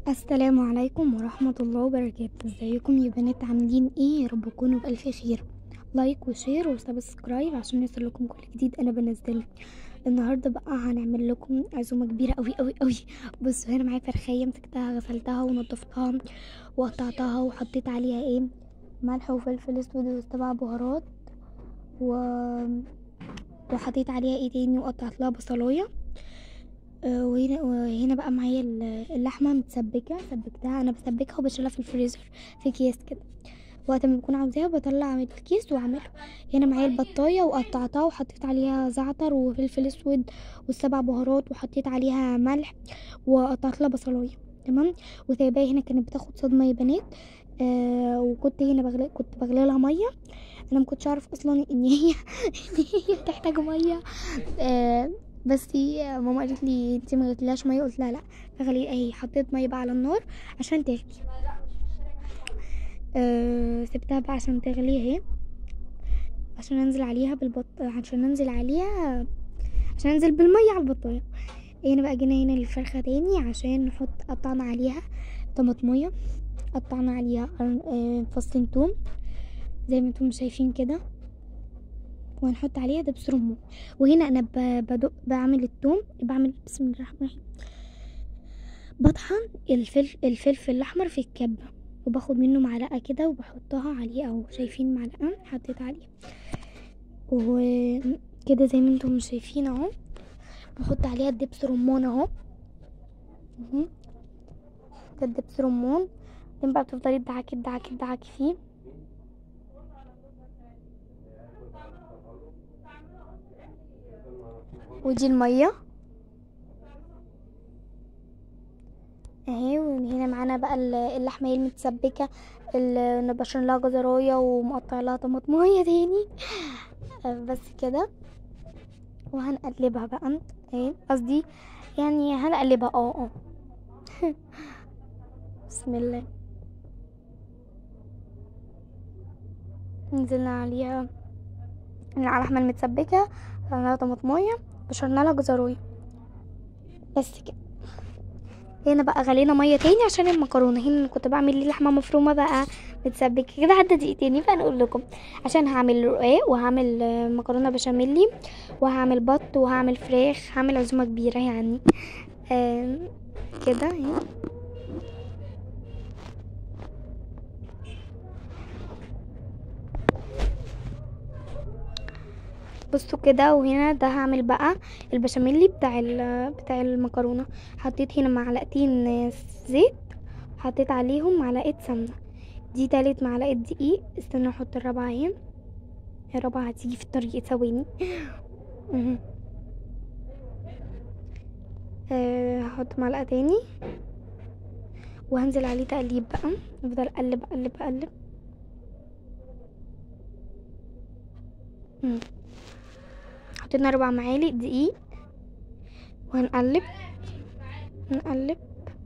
السلام عليكم ورحمة الله وبركاته. ازيكم يا بنات؟ عاملين ايه؟ يا رب تكونوا بألف خير. لايك وشير وسبسكرايب عشان يوصلكم كل جديد انا بنزله. النهارده بقى هنعمل لكم عزومه كبيره قوي قوي قوي. بصوا هنا معايا فرخيه مسكتها غسلتها ونضفتها وقطعتها وحطيت عليها ملح وفلفل اسود وسبع بهارات و... وحطيت عليها تاني وقطعت لها بصلايه. وهنا بقى معايا اللحمه متسبكه، سبكتها انا بسبكها وبشيلها في الفريزر في اكياس كده. وقت ما بكون عاوزاها بطلع من الكيس واعمله. هنا معايا البطايه وقطعتها وحطيت عليها زعتر وفلفل اسود والسبع بهارات وحطيت عليها ملح وقطعت لها بصلايه. تمام. وسايباها هنا، كانت بتاخد صدمه يا بنات. وكنت هنا كنت بغلي لها ميه. انا ما كنتش اعرف اصلا ان هي ان هي بتحتاج ميه. آه بس ماما قالت لي انتي ما غليتلهاش ميه، قلت لها لا اغلي اهي. حطيت ميه بقى على النار عشان تغلي. سبتها بقى عشان تغلي اهي، عشان انزل عليها عشان انزل بالميه على البطايه. هنا بقى جينا هنا للفرخه تاني عشان قطعنا عليها طماطميه، قطعنا عليها فصين توم زي ما انتم شايفين كده، وهنحط عليها دبس رمان. وهنا انا بعمل التوم، بعمل بسم الله الرحمن الرحيم، بطحن الفلفل الاحمر في الكبه وباخد منه معلقه كده وبحطها عليه اهو. شايفين معلقه حطيت عليه وكده زي ما انتم شايفين اهو. بحط عليها الدبس رمان اهو. ده الدبس رمان. بعدين بقى بتفضلي تدعكي فيه. ودي الميه اهي. وهنا معانا بقى اللحمه المتسبكه اللي بشرن لها جزرايه ومقطع لها طماطميه تاني. بس كده. وهنقلبها بقى اهي، قصدي يعني هنقلبها بسم الله. نزلنا عليها على اللحمه المتسبكه، لها طماطميه، بشرنا لها جزرايه. بس كده. هنا بقى غلينا ميه تاني عشان المكرونه. هنا كنت بعمل لي لحمه مفرومه بقى متسبكه كده عدى دقيقتين. فنقول لكم عشان هعمل رقاق وهعمل مكرونه بشاميل وهعمل بط وهعمل فراخ، هعمل عزومه كبيره يعني. كده اهي. بصوا كده. وهنا ده هعمل بقى البشاميل بتاع المكرونه. حطيت هنا معلقتين زيت، حطيت عليهم معلقه سمنه. دي تالت معلقه دقيق. استنى احط الرابعه اهي، الرابعه هتيجي في الطريق ثواني. هحط معلقه تاني وهنزل عليه تقليب بقى. افضل اقلب اقلب اقلب. حطينا 4 معالق دقيق وهنقلب نقلب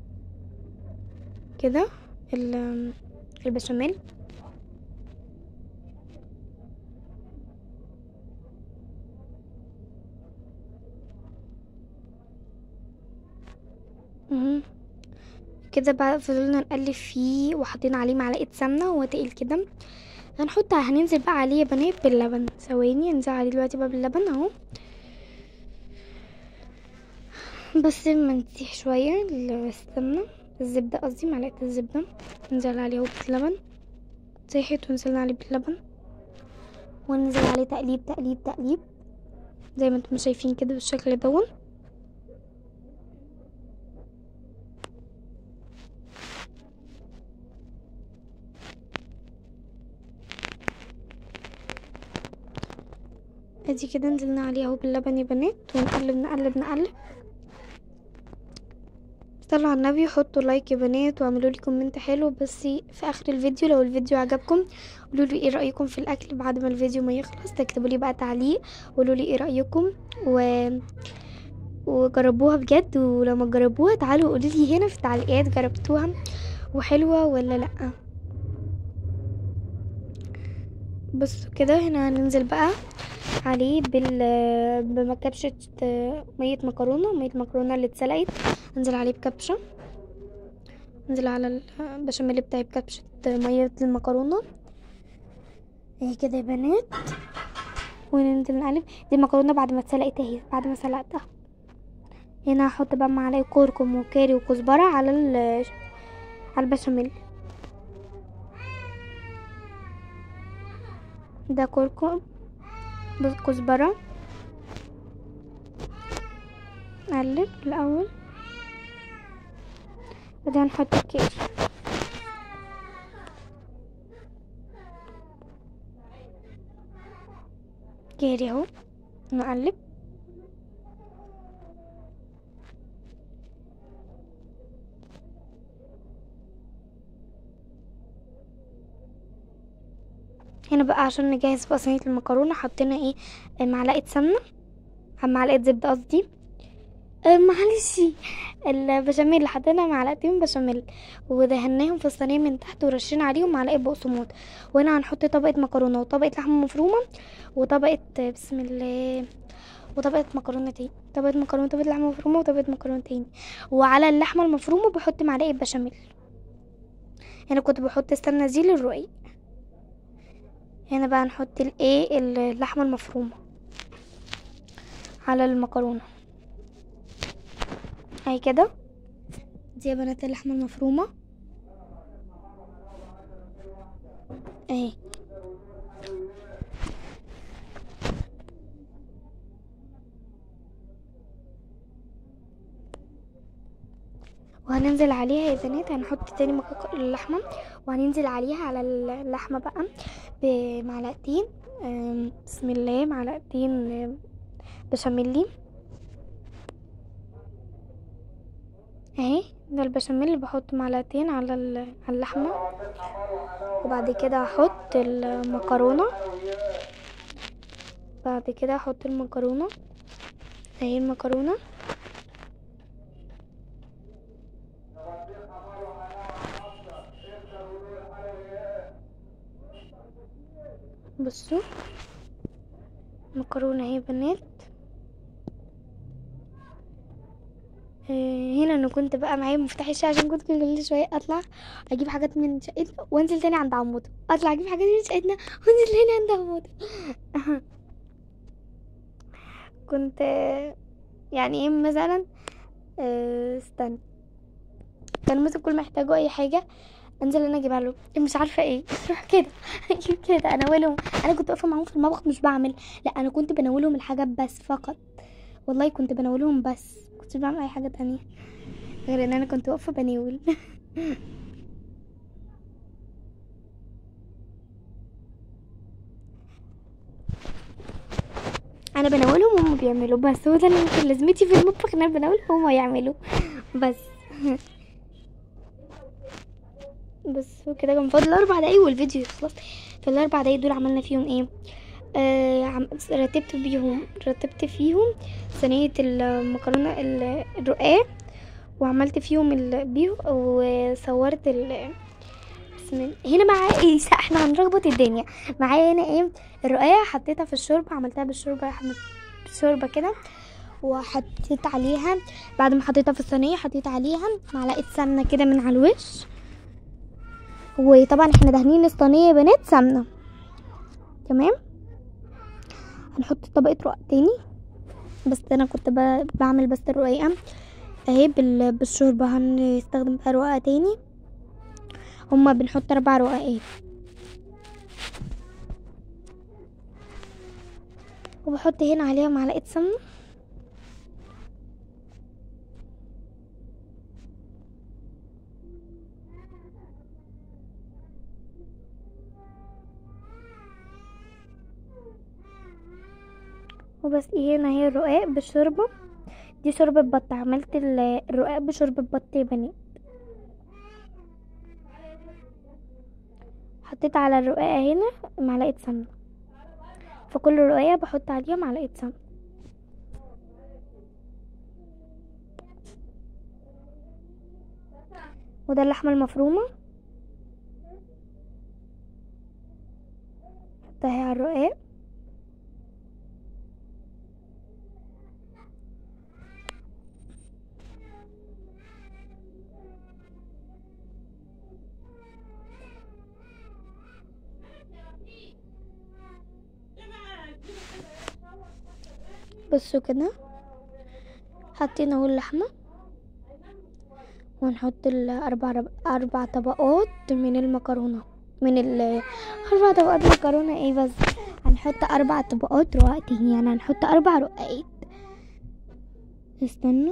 كده البشاميل. كده بقى فضلنا نقلب فيه وحطينا عليه معلقه سمنه وتقيل كده. هننزل بقى عليه يا بنات باللبن. ثواني انزل عليه دلوقتي بقى باللبن اهو، بس ما نسيح شويه السمنه، الزبده قصدي، معلقه الزبده. ننزل عليه باللبن، سيحت ونزلنا عليه باللبن وننزل عليه تقليب تقليب تقليب زي ما انتم شايفين كده بالشكل دون. ادي كده نزلنا عليه اهو باللبن يا بنات، ونقلب نقلب نقلب. صلوا على النبي، حطوا لايك يا بنات واعملوا لي كومنت حلو بس في اخر الفيديو لو الفيديو عجبكم. قولوا لي ايه رايكم في الاكل بعد ما الفيديو ما يخلص. تكتبوا لي بقى تعليق قولوا لي ايه رايكم وجربوها بجد. ولو ما جربوها تعالوا قولوا لي هنا في التعليقات جربتوها وحلوه ولا لا. بصوا كده. هنا هننزل بقى عليه بكبشة مية مكرونة اللي اتسلقت. انزل عليه بكبشة انزل على البشاميل بتاعي بكبشة مية المكرونة اهي كده يا بنات، وننزل نقلب. دي المكرونة بعد ما اتسلقت اهي، بعد ما سلقتها. هنا هحط بقى معلقة كركم وكاري وكزبرة على على البشاميل. ده كركم كزبرة، نقلب الاول، بعدين نحط الكاري. كاري اهو، نقلب. هنا بقى عشان نجهز بقى صينية المكرونة حطينا ايه، معلقة سمنة، معلقة زبدة قصدي، معلش، البشاميل حطينا معلقتين بشاميل ودهناهم في الصينية من تحت ورشينا عليهم معلقة بقسماط. وهنا هنحط طبقة مكرونة وطبقة لحمة مفرومة وطبقة بسم الله وطبقة مكرونة تاني، طبقة مكرونة، طبقة لحمة مفرومة وطبقة مكرونة تاني. وعلى اللحمة المفرومة بحط معلقة بشاميل. هنا كنت بحط السمنة دي للرقيق. هنا بقى نحط الايه اللحمة المفرومة على المكرونة اهي كده. دي يا بنات اللحمة المفرومة اهي. وهننزل عليها يا بنات، هنحط تاني اللحمة، وهننزل عليها على اللحمة بقى بمعلقتين بسم الله، معلقتين بشاميل اهي. ده البشاميل اللي بحط معلقتين على اللحمة. وبعد كده هحط المكرونة، بعد كده هحط المكرونة اهي، المكرونة بصوا، مكرونة اهي يا بنات. هنا انا كنت بقى معايا مفتاح الشقه عشان كنت كل شويه اطلع اجيب حاجات من شقتنا وانزل تاني عند عموته، اطلع اجيب حاجات من شقتنا وانزل تاني عند عموته. كنت يعني ايه مثلا، استنى، كان مثلا كل ما يحتاجوا اي حاجه انزل انا اجيبها له، مش عارفه ايه روح كده اجيب كده اناولهم. انا كنت واقفه معاهم في المطبخ مش بعمل، لا انا كنت بناولهم الحاجات بس فقط، والله كنت بناولهم بس، كنت بعمل اي حاجه تانية غير ان انا كنت واقفه بناول. انا بناولهم وهم بيعملوا بس، هو ده اللي كان لازمتي في المطبخ، ان انا بناولهم وهم يعملوا بس. بس وكده كان فاضل 4 دقايق والفيديو يخلص. في ال4 دقايق دول عملنا فيهم ايه، رتبت فيهم صينية المكرونة الرقاق، وعملت فيهم وصورت هنا معايا ايه، احنا هنربط الدنيا. معايا هنا ايه، الرقاق حطيتها في الشوربة، عملتها بالشوربة، بالشوربة كده، وحطيت عليها بعد ما حطيتها في الصينية حطيت عليها معلقة سمنة كده من على الوش. وطبعا احنا دهنين الصينية يا بنات سمنة تمام. هنحط طبقة رقاق تاني، بس انا كنت بعمل بس الرقيقة اهي بالشوربة. هنستخدم بقى رقاق تاني، هما بنحط 4 رقاقات، وبحط هنا عليها معلقة سمنة. وبس ايه، هنا هي الرقاق بالشوربة، دي شوربة بط، عملت الرقاق بشوربة بط يا بنات. حطيت على الرقاقة هنا معلقة سمنة، فكل رقاقة بحط عليها معلقة سمنة. وده اللحمة المفرومة حطها على الرقاق. بصوا كده حاطين اهو اللحمة، وهنحط اربع طبقات من المكرونة، اربع طبقات مكرونة ايه بس، هنحط 4 طبقات رقاق، يعني هنحط 4 رقاقات. استنوا،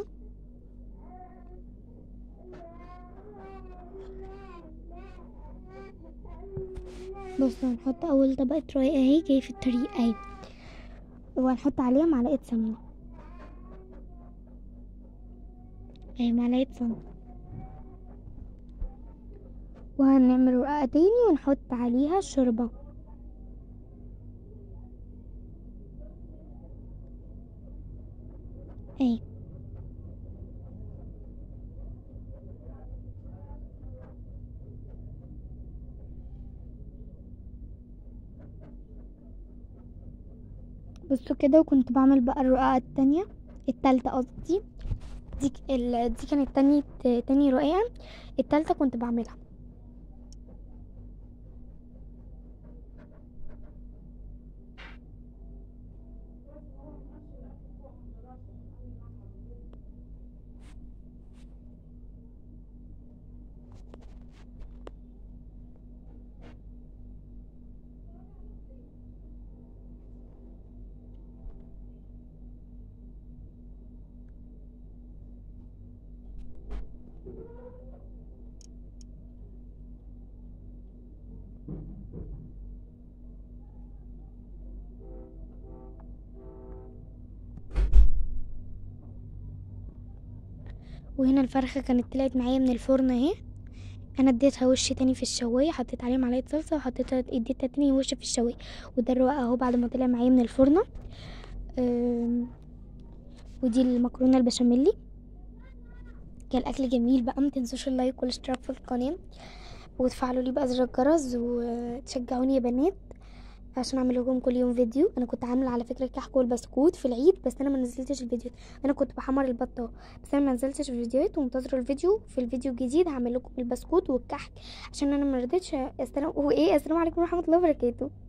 بصوا هنحط اول طبقة رقاق اهي، جاي في الطريق اهي، وهنحط عليها معلقة سمنة اهي، معلقة سمنة، وهنعمل رقاقة تاني ونحط عليها الشوربة اهي. بصوا كده، وكنت بعمل بقى الرقاقة التالتة قصدي، دي كانت تاني رقاقة، التالتة كنت بعملها. وهنا الفرخة كانت طلعت معايا من الفرن اهي، انا اديتها وش تاني في الشوايه، حطيت عليه معلقه صلصه اديتها تاني وش في الشوايه. وده الرقاق اهو بعد ما طلع معايا من الفرن. ودي المكرونه البشاميلي. كان الاكل جميل بقى، متنسوش اللايك والاشتراك في القناه، وتفعلوا لي بقى زر الجرس، وتشجعوني يا بنات عشان اعمل لكم كل يوم فيديو. انا كنت عامله على فكره الكحك والبسكوت في العيد، بس انا ما نزلتش الفيديو، انا كنت بحمر البطه بس انا ما نزلتش الفيديوهات. وانتظروا الفيديو، في الفيديو الجديد هعمل لكم البسكوت والكحك، عشان انا ما رضيتش السلام عليكم ورحمه الله وبركاته.